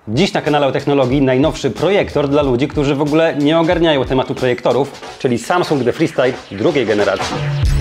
Dziś na kanale o technologii najnowszy projektor dla ludzi, którzy w ogóle nie ogarniają tematu projektorów, czyli Samsung The Freestyle drugiej generacji.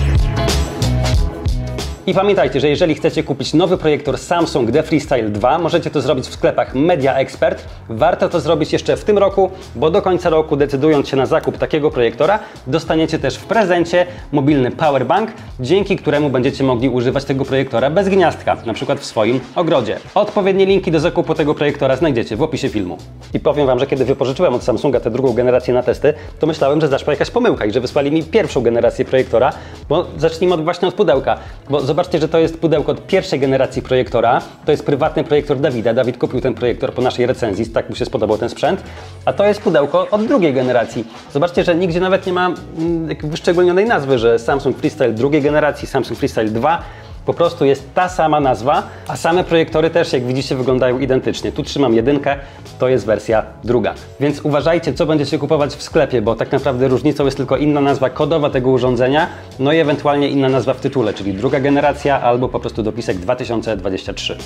I pamiętajcie, że jeżeli chcecie kupić nowy projektor Samsung The Freestyle 2, możecie to zrobić w sklepach Media Expert. Warto to zrobić jeszcze w tym roku, bo do końca roku, decydując się na zakup takiego projektora, dostaniecie też w prezencie mobilny powerbank, dzięki któremu będziecie mogli używać tego projektora bez gniazdka, na przykład w swoim ogrodzie. Odpowiednie linki do zakupu tego projektora znajdziecie w opisie filmu. I powiem Wam, że kiedy wypożyczyłem od Samsunga tę drugą generację na testy, to myślałem, że zaszła jakaś pomyłka i że wysłali mi pierwszą generację projektora, bo zacznijmy właśnie od pudełka, bo zobaczcie, że to jest pudełko od pierwszej generacji projektora. To jest prywatny projektor Dawida. Dawid kupił ten projektor po naszej recenzji, tak mu się spodobał ten sprzęt. A to jest pudełko od drugiej generacji. Zobaczcie, że nigdzie nawet nie ma wyszczególnionej nazwy, że Samsung Freestyle drugiej generacji, Samsung Freestyle 2. Po prostu jest ta sama nazwa, a same projektory też, jak widzicie, wyglądają identycznie. Tu trzymam jedynkę, to jest wersja druga. Więc uważajcie, co będziecie kupować w sklepie, bo tak naprawdę różnicą jest tylko inna nazwa kodowa tego urządzenia, no i ewentualnie inna nazwa w tytule, czyli druga generacja albo po prostu dopisek 2023.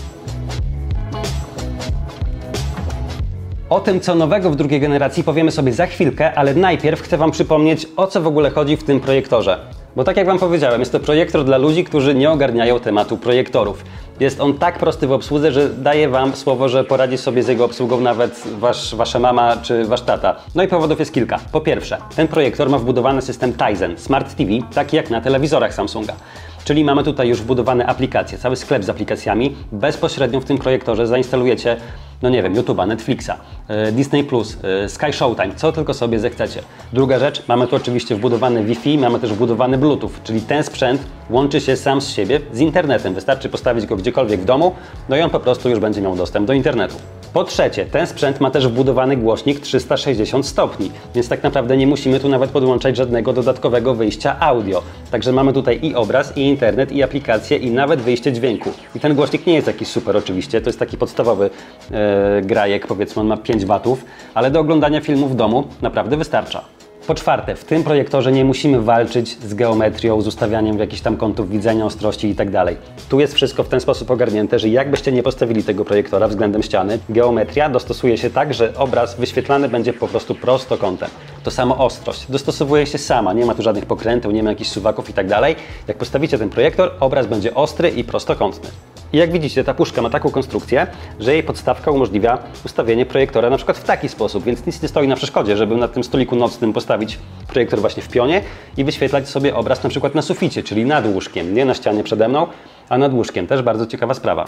O tym, co nowego w drugiej generacji, powiemy sobie za chwilkę, ale najpierw chcę Wam przypomnieć, o co w ogóle chodzi w tym projektorze. Bo tak jak Wam powiedziałem, jest to projektor dla ludzi, którzy nie ogarniają tematu projektorów. Jest on tak prosty w obsłudze, że daję Wam słowo, że poradzi sobie z jego obsługą nawet Wasza mama czy Wasz tata. No i powodów jest kilka. Po pierwsze, ten projektor ma wbudowany system Tizen Smart TV, taki jak na telewizorach Samsunga. Czyli mamy tutaj już wbudowane aplikacje, cały sklep z aplikacjami. Bezpośrednio w tym projektorze zainstalujecie, no nie wiem, YouTube'a, Netflixa, Disney+, Sky Showtime, co tylko sobie zechcecie. Druga rzecz, mamy tu oczywiście wbudowany Wi-Fi, mamy też wbudowany Bluetooth, czyli ten sprzęt łączy się sam z siebie z internetem. Wystarczy postawić go gdziekolwiek w domu, no i on po prostu już będzie miał dostęp do internetu. Po trzecie, ten sprzęt ma też wbudowany głośnik 360 stopni, więc tak naprawdę nie musimy tu nawet podłączać żadnego dodatkowego wyjścia audio. Także mamy tutaj i obraz, i internet, i aplikacje, i nawet wyjście dźwięku. I ten głośnik nie jest jakiś super oczywiście, to jest taki podstawowy grajek, powiedzmy, on ma 5 watów, ale do oglądania filmu w domu naprawdę wystarcza. Po czwarte, w tym projektorze nie musimy walczyć z geometrią, z ustawianiem jakichś tam kątów widzenia, ostrości i tak dalej. Tu jest wszystko w ten sposób ogarnięte, że jakbyście nie postawili tego projektora względem ściany, geometria dostosuje się tak, że obraz wyświetlany będzie po prostu prostokątem. To samo ostrość dostosowuje się sama, nie ma tu żadnych pokręteł, nie ma jakichś suwaków i tak dalej. Jak postawicie ten projektor, obraz będzie ostry i prostokątny. I jak widzicie, ta puszka ma taką konstrukcję, że jej podstawka umożliwia ustawienie projektora na przykład w taki sposób, więc nic nie stoi na przeszkodzie, żeby na tym stoliku nocnym postawić projektor właśnie w pionie i wyświetlać sobie obraz na przykład na suficie, czyli nad łóżkiem, nie na ścianie przede mną, a nad łóżkiem. Też bardzo ciekawa sprawa.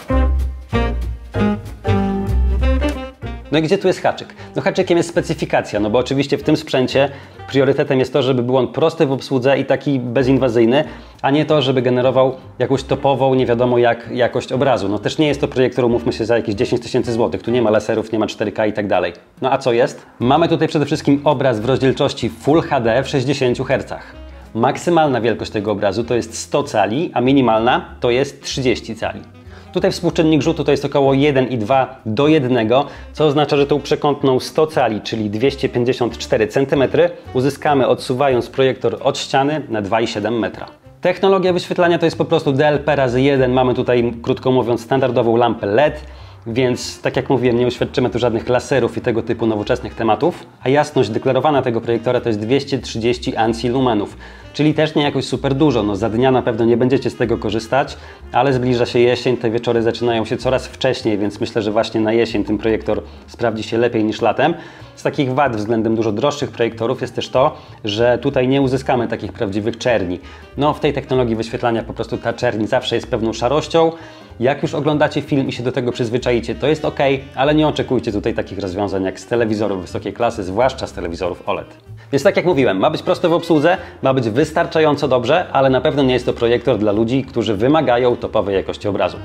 No i gdzie tu jest haczyk? No haczykiem jest specyfikacja, no bo oczywiście w tym sprzęcie priorytetem jest to, żeby był on prosty w obsłudze i taki bezinwazyjny, a nie to, żeby generował jakąś topową, nie wiadomo jak, jakość obrazu. No też nie jest to projektor, umówmy się, za jakieś 10 000 złotych. Tu nie ma laserów, nie ma 4K i tak dalej. No a co jest? Mamy tutaj przede wszystkim obraz w rozdzielczości Full HD w 60 Hz. Maksymalna wielkość tego obrazu to jest 100 cali, a minimalna to jest 30 cali. Tutaj współczynnik rzutu to jest około 1,2 do 1, co oznacza, że tą przekątną 100 cali, czyli 254 cm, uzyskamy odsuwając projektor od ściany na 2,7 metra. Technologia wyświetlania to jest po prostu DLP razy 1. Mamy tutaj, krótko mówiąc, standardową lampę LED, więc tak jak mówiłem, nie uświadczymy tu żadnych laserów i tego typu nowoczesnych tematów, a jasność deklarowana tego projektora to jest 230 ANSI lumenów, czyli też nie jakoś super dużo. No za dnia na pewno nie będziecie z tego korzystać, ale zbliża się jesień, te wieczory zaczynają się coraz wcześniej, więc myślę, że właśnie na jesień ten projektor sprawdzi się lepiej niż latem. Z takich wad względem dużo droższych projektorów jest też to, że tutaj nie uzyskamy takich prawdziwych czerni. No w tej technologii wyświetlania po prostu ta czerni zawsze jest pewną szarością. Jak już oglądacie film i się do tego przyzwyczaicie, to jest ok, ale nie oczekujcie tutaj takich rozwiązań jak z telewizorów wysokiej klasy, zwłaszcza z telewizorów OLED. Więc tak jak mówiłem, ma być proste w obsłudze, ma być wystarczająco dobrze, ale na pewno nie jest to projektor dla ludzi, którzy wymagają topowej jakości obrazu.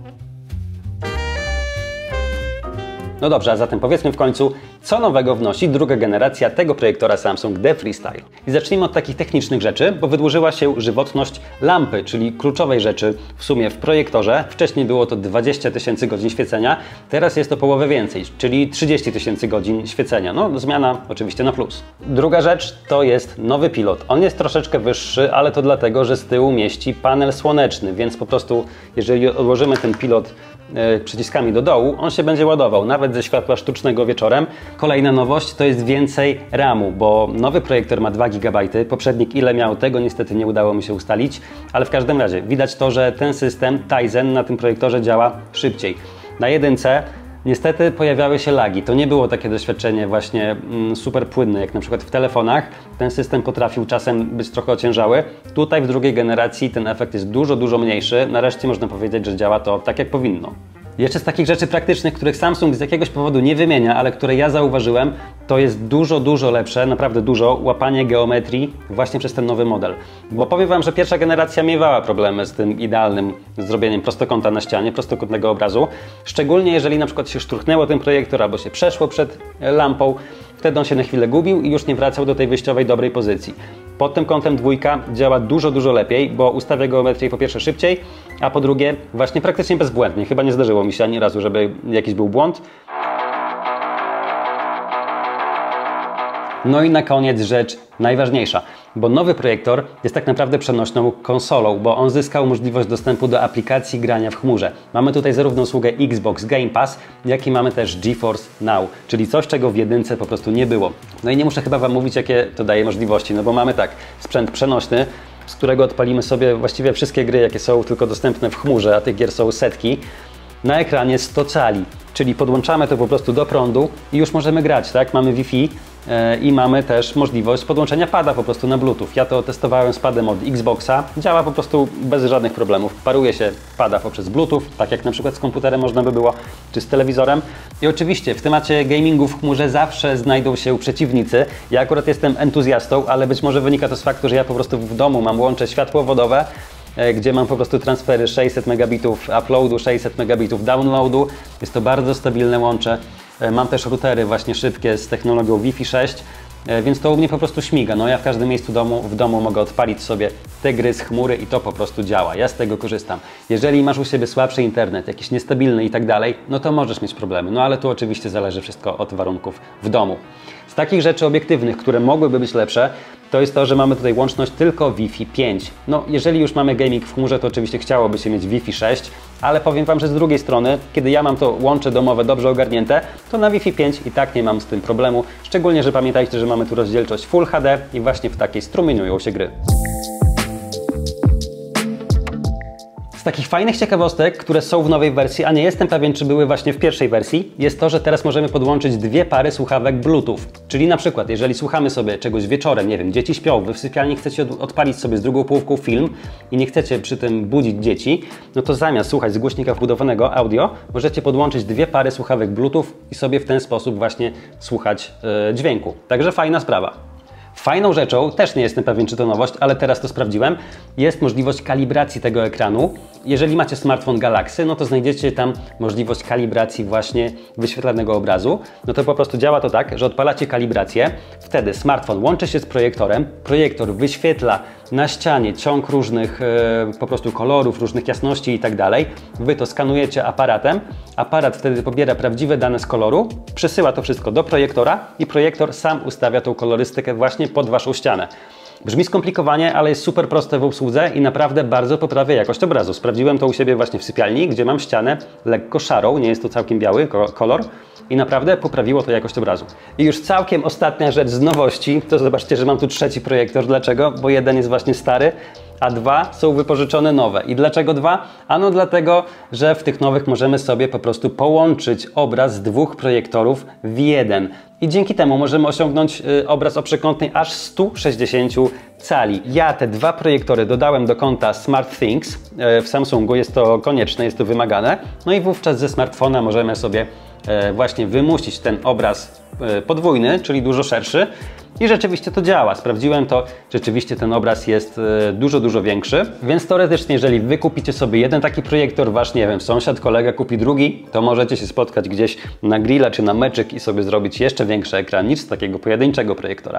No dobrze, a zatem powiedzmy w końcu, co nowego wnosi druga generacja tego projektora Samsung The Freestyle. I zacznijmy od takich technicznych rzeczy, bo wydłużyła się żywotność lampy, czyli kluczowej rzeczy w sumie w projektorze. Wcześniej było to 20 000 godzin świecenia, teraz jest to połowę więcej, czyli 30 000 godzin świecenia. No, zmiana oczywiście na plus. Druga rzecz to jest nowy pilot. On jest troszeczkę wyższy, ale to dlatego, że z tyłu mieści panel słoneczny, więc po prostu jeżeli odłożymy ten pilot przyciskami do dołu, on się będzie ładował, nawet ze światła sztucznego wieczorem. Kolejna nowość to jest więcej RAM-u, bo nowy projektor ma 2 GB, poprzednik ile miał, tego niestety nie udało mi się ustalić, ale w każdym razie widać to, że ten system Tizen na tym projektorze działa szybciej. Na 1C niestety pojawiały się lagi. To nie było takie doświadczenie właśnie super płynne, jak na przykład w telefonach. Ten system potrafił czasem być trochę ociężały. Tutaj w drugiej generacji ten efekt jest dużo mniejszy. Nareszcie można powiedzieć, że działa to tak jak powinno. Jeszcze z takich rzeczy praktycznych, których Samsung z jakiegoś powodu nie wymienia, ale które ja zauważyłem, to jest dużo lepsze, naprawdę dużo, łapanie geometrii właśnie przez ten nowy model. Bo powiem Wam, że pierwsza generacja miewała problemy z tym idealnym zrobieniem prostokąta na ścianie, prostokątnego obrazu. Szczególnie jeżeli na przykład się szturchnęło ten projektor albo się przeszło przed lampą, wtedy on się na chwilę gubił i już nie wracał do tej wyjściowej dobrej pozycji. Pod tym kątem dwójka działa dużo lepiej, bo ustawia geometrię po pierwsze szybciej, a po drugie właśnie praktycznie bezbłędnie. Chyba nie zdarzyło mi się ani razu, żeby jakiś był błąd. No i na koniec rzecz najważniejsza, bo nowy projektor jest tak naprawdę przenośną konsolą, bo on zyskał możliwość dostępu do aplikacji grania w chmurze. Mamy tutaj zarówno usługę Xbox Game Pass, jak i mamy też GeForce Now, czyli coś, czego w jedynce po prostu nie było. No i nie muszę chyba Wam mówić, jakie to daje możliwości, no bo mamy tak, sprzęt przenośny, z którego odpalimy sobie właściwie wszystkie gry, jakie są tylko dostępne w chmurze, a tych gier są setki. Na ekranie 100 cali, czyli podłączamy to po prostu do prądu i już możemy grać, tak? Mamy Wi-Fi i mamy też możliwość podłączenia pada po prostu na Bluetooth. Ja to testowałem z padem od Xboxa, działa po prostu bez żadnych problemów. Paruje się pada poprzez Bluetooth, tak jak na przykład z komputerem można by było, czy z telewizorem. I oczywiście w temacie gamingu w chmurze zawsze znajdą się przeciwnicy. Ja akurat jestem entuzjastą, ale być może wynika to z faktu, że ja po prostu w domu mam łącze światłowodowe, gdzie mam po prostu transfery 600 megabitów uploadu, 600 megabitów downloadu. Jest to bardzo stabilne łącze. Mam też routery właśnie szybkie z technologią Wi-Fi 6, więc to u mnie po prostu śmiga. No ja w każdym miejscu w domu mogę odpalić sobie te gry z chmury i to po prostu działa. Ja z tego korzystam. Jeżeli masz u siebie słabszy internet, jakiś niestabilny i tak dalej, no to możesz mieć problemy. No ale tu oczywiście zależy wszystko od warunków w domu. Z takich rzeczy obiektywnych, które mogłyby być lepsze, to jest to, że mamy tutaj łączność tylko Wi-Fi 5. No, jeżeli już mamy gaming w chmurze, to oczywiście chciałoby się mieć Wi-Fi 6, ale powiem Wam, że z drugiej strony, kiedy ja mam to łącze domowe dobrze ogarnięte, to na Wi-Fi 5 i tak nie mam z tym problemu. Szczególnie, że pamiętajcie, że mamy tu rozdzielczość Full HD i właśnie w takiej strumieniują się gry. Z takich fajnych ciekawostek, które są w nowej wersji, a nie jestem pewien, czy były właśnie w pierwszej wersji, jest to, że teraz możemy podłączyć 2 pary słuchawek Bluetooth. Czyli na przykład, jeżeli słuchamy sobie czegoś wieczorem, nie wiem, dzieci śpią, wy w sypialni chcecie odpalić sobie z drugą połówką film i nie chcecie przy tym budzić dzieci, no to zamiast słuchać z głośnika wbudowanego audio, możecie podłączyć 2 pary słuchawek Bluetooth i sobie w ten sposób właśnie słuchać dźwięku. Także fajna sprawa. Fajną rzeczą, też nie jestem pewien, czy to nowość, ale teraz to sprawdziłem, jest możliwość kalibracji tego ekranu. Jeżeli macie smartfon Galaxy, no to znajdziecie tam możliwość kalibracji właśnie wyświetlanego obrazu. No to po prostu działa to tak, że odpalacie kalibrację, wtedy smartfon łączy się z projektorem, projektor wyświetla na ścianie ciąg różnych po prostu kolorów, różnych jasności i tak dalej. Wy to skanujecie aparatem, aparat wtedy pobiera prawdziwe dane z koloru, przesyła to wszystko do projektora i projektor sam ustawia tą kolorystykę właśnie pod Waszą ścianę. Brzmi skomplikowanie, ale jest super proste w obsłudze i naprawdę bardzo poprawia jakość obrazu. Sprawdziłem to u siebie właśnie w sypialni, gdzie mam ścianę lekko szarą, nie jest to całkiem biały kolor i naprawdę poprawiło to jakość obrazu. I już całkiem ostatnia rzecz z nowości, to zobaczcie, że mam tu trzeci projektor. Dlaczego? Bo jeden jest właśnie stary, a 2 są wypożyczone nowe. I dlaczego 2? Ano dlatego, że w tych nowych możemy sobie po prostu połączyć obraz z 2 projektorów w jeden. I dzięki temu możemy osiągnąć obraz o przekątnej aż 160 cali. Ja te 2 projektory dodałem do konta SmartThings w Samsungu. Jest to konieczne, jest to wymagane. No i wówczas ze smartfona możemy sobie właśnie wymusić ten obraz podwójny, czyli dużo szerszy. I rzeczywiście to działa. Sprawdziłem to, rzeczywiście ten obraz jest dużo większy, więc teoretycznie, jeżeli wy kupicie sobie jeden taki projektor, wasz, nie wiem, sąsiad, kolega kupi drugi, to możecie się spotkać gdzieś na grilla czy na meczyk i sobie zrobić jeszcze większy ekran niż z takiego pojedynczego projektora.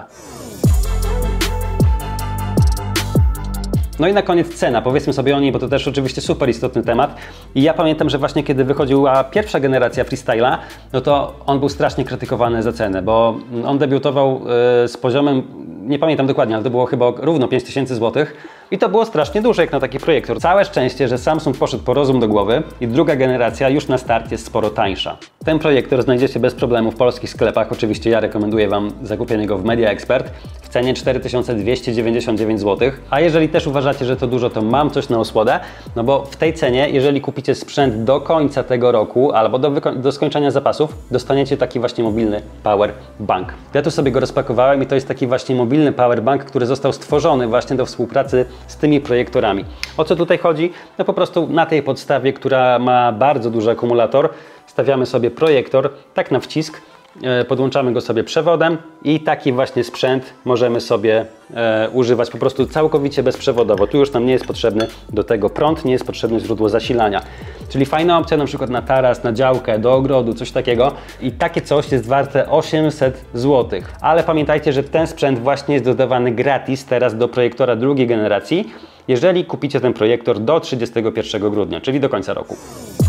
No i na koniec cena, powiedzmy sobie o niej, bo to też oczywiście super istotny temat. I ja pamiętam, że właśnie kiedy wychodziła pierwsza generacja Freestyla, no to on był strasznie krytykowany za cenę, bo on debiutował z poziomem, nie pamiętam dokładnie, ale to było chyba równo 5000 zł. I to było strasznie dużo jak na taki projektor. Całe szczęście, że Samsung poszedł po rozum do głowy i druga generacja już na start jest sporo tańsza. Ten projektor znajdziecie bez problemu w polskich sklepach. Oczywiście ja rekomenduję Wam zakupienie go w Media Expert w cenie 4299 zł. A jeżeli też uważacie, że to dużo, to mam coś na osłodę, no bo w tej cenie, jeżeli kupicie sprzęt do końca tego roku albo do skończenia zapasów, dostaniecie taki właśnie mobilny power bank. Ja tu sobie go rozpakowałem i to jest taki właśnie mobilny power bank, który został stworzony właśnie do współpracy z tymi projektorami. O co tutaj chodzi? No po prostu na tej podstawie, która ma bardzo duży akumulator, stawiamy sobie projektor tak na wcisk, podłączamy go sobie przewodem i taki właśnie sprzęt możemy sobie używać po prostu całkowicie bezprzewodowo. Tu już nam nie jest potrzebny do tego prąd, nie jest potrzebne źródło zasilania. Czyli fajna opcja na przykład na taras, na działkę, do ogrodu, coś takiego. I takie coś jest warte 800 zł. Ale pamiętajcie, że ten sprzęt właśnie jest dodawany gratis teraz do projektora drugiej generacji, jeżeli kupicie ten projektor do 31 grudnia, czyli do końca roku.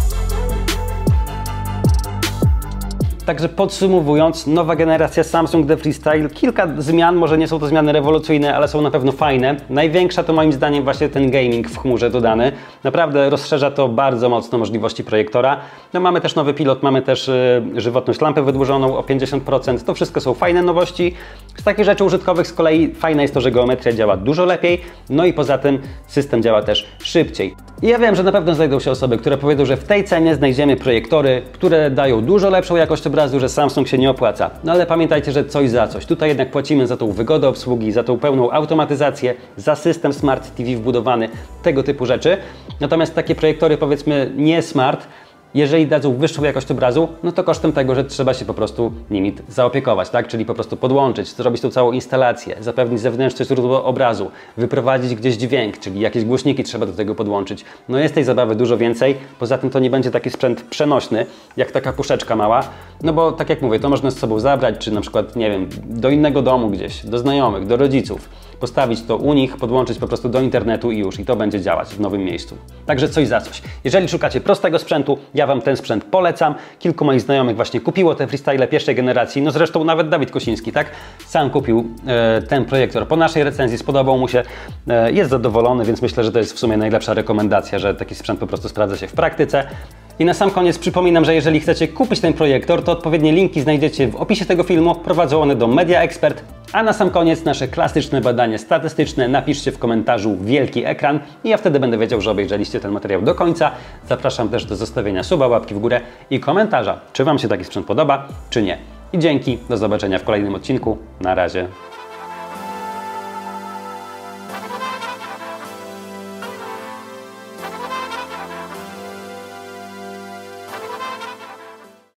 Także podsumowując, nowa generacja Samsung The Freestyle, kilka zmian, może nie są to zmiany rewolucyjne, ale są na pewno fajne. Największa to moim zdaniem właśnie ten gaming w chmurze dodany. Naprawdę rozszerza to bardzo mocno możliwości projektora. No mamy też nowy pilot, mamy też żywotność lampy wydłużoną o 50%. To wszystko są fajne nowości. Z takich rzeczy użytkowych z kolei fajne jest to, że geometria działa dużo lepiej, no i poza tym system działa też szybciej. I ja wiem, że na pewno znajdą się osoby, które powiedzą, że w tej cenie znajdziemy projektory, które dają dużo lepszą jakość obrazu, że Samsung się nie opłaca. No ale pamiętajcie, że coś za coś. Tutaj jednak płacimy za tą wygodę obsługi, za tą pełną automatyzację, za system Smart TV wbudowany, tego typu rzeczy. Natomiast takie projektory, powiedzmy, nie smart, jeżeli dadzą wyższą jakość obrazu, no to kosztem tego, że trzeba się po prostu nimi zaopiekować, tak? Czyli po prostu podłączyć, zrobić tą całą instalację, zapewnić zewnętrzne źródło obrazu, wyprowadzić gdzieś dźwięk, czyli jakieś głośniki trzeba do tego podłączyć. No jest tej zabawy dużo więcej, poza tym to nie będzie taki sprzęt przenośny, jak taka puszeczka mała, no bo tak jak mówię, to można z sobą zabrać, czy na przykład, nie wiem, do innego domu gdzieś, do znajomych, do rodziców, postawić to u nich, podłączyć po prostu do internetu i już, i to będzie działać w nowym miejscu. Także coś za coś. Jeżeli szukacie prostego sprzętu, ja Wam ten sprzęt polecam. Kilku moich znajomych właśnie kupiło te Freestyle pierwszej generacji, no zresztą nawet Dawid Kosiński, tak? Sam kupił ten projektor po naszej recenzji, spodobał mu się, jest zadowolony, więc myślę, że to jest w sumie najlepsza rekomendacja, że taki sprzęt po prostu sprawdza się w praktyce. I na sam koniec przypominam, że jeżeli chcecie kupić ten projektor, to odpowiednie linki znajdziecie w opisie tego filmu, prowadzą one do Media Expert. A na sam koniec nasze klasyczne badanie statystyczne. Napiszcie w komentarzu wielki ekran i ja wtedy będę wiedział, że obejrzeliście ten materiał do końca. Zapraszam też do zostawienia suba, łapki w górę i komentarza, czy Wam się taki sprzęt podoba, czy nie. I dzięki, do zobaczenia w kolejnym odcinku. Na razie.